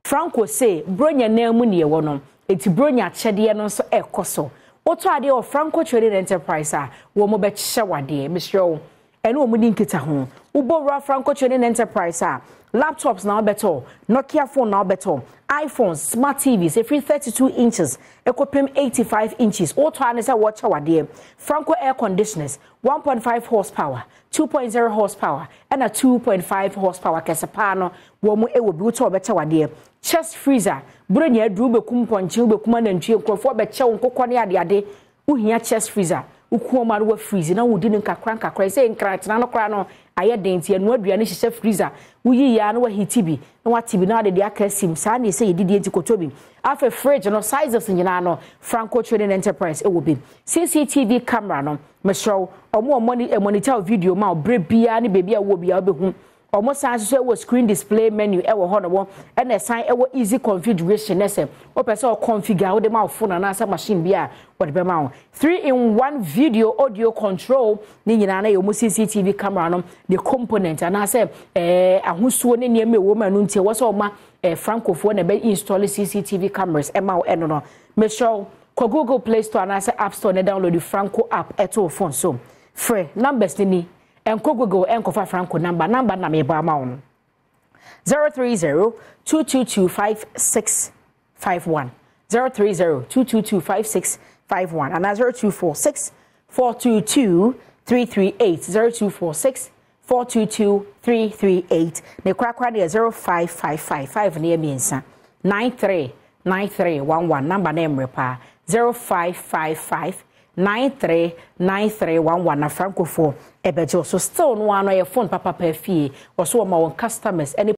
Franko say bronya na mu ne wo no eti bronya chede no so ekoso oto ade o Franko Trading Enterprise a wo mo be chye wade misro ene wo mu di nkita ho ubowra Franko Trading Enterprise a laptops now better, Nokia phone now better, iPhones, smart TVs, every 32 inches, Ecopim 85 inches, all time is a watch our dear. Franko air conditioners, 1.5 horsepower, 2.0 horsepower, and a 2.5 horsepower Casapano, Womu Ewo Buto better our dear. Chest freezer, Brunia Drube Kumponchi, Kuman and Chio, for better on Coconia the ade, Uhia chest freezer, Ukuma were freezing, no, didn't crank a crazy and crack, nano crano. Aye dainty and no aduane hye freezer uyi ya na wa hitibi na watibi na de akasim sa na say didi enti kotobi afa fridge no sizes nyina no Franko Trading Enterprise e wo bi CCTV camera no meshow omo monitor video ma obre bia ne bebi a wo bia obehu omo san so wo screen display menu e wo ho no wo e na san e wo easy configuration ese o pese o configure wo de ma phone na asa machine bia wo de be ma 3-in-1 video audio control ni nyina na yo mo CCTV camera no the component and I say ahosuo ne niam e wo ma no ntie wo so ma Franko fo na be install CCTV cameras e ma wo eno no make sure ko Google Play Store and I say App Store na download the Franko app eto phone so free numbers ni enko Google enko fa Franko number na me ba ma on 030-222-5651 030-222-5651 and 0246-422-338 0246-422-338 ne kwakwa de 05555 ne emiensa 939311 number na emrepa 0555-939311 na Franko for ebejo so still no ano ye phone papa pa fie oso ma won customers any